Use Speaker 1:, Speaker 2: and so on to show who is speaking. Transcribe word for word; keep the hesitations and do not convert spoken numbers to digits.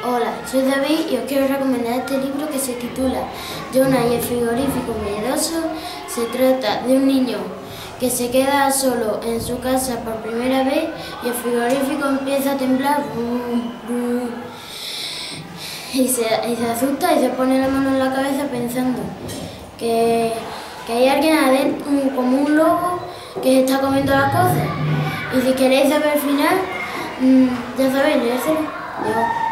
Speaker 1: Hola, soy David y os quiero recomendar este libro que se titula Jonah y el frigorífico miedoso. Se trata de un niño que se queda solo en su casa por primera vez y el frigorífico empieza a temblar y se, y se asusta y se pone la mano en la cabeza pensando que, que hay alguien adentro, como un lobo, que se está comiendo las cosas. Y si queréis saber el final, ya sabéis, leérselo. Yo.